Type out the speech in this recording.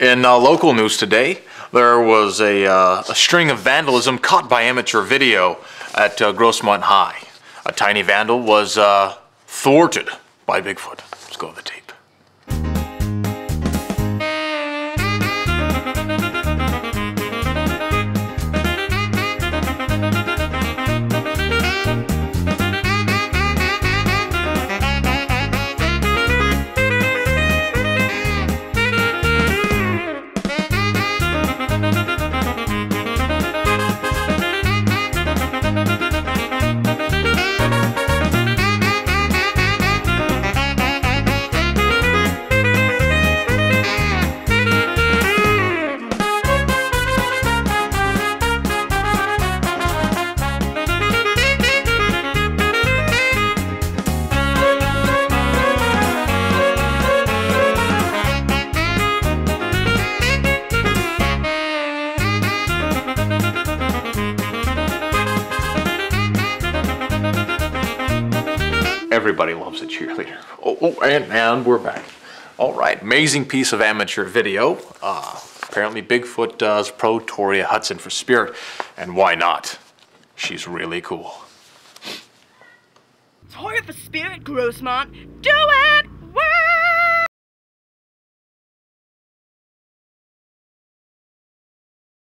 In local news today, there was a string of vandalism caught by amateur video at Grossmont High. A tiny vandal was thwarted by Bigfoot. Let's go to the tape. Everybody loves a cheerleader. And we're back. All right, amazing piece of amateur video. Apparently Bigfoot does pro Toria Hudson for Spirit, and why not? She's really cool. Toria for Spirit, Grossmont. Do it!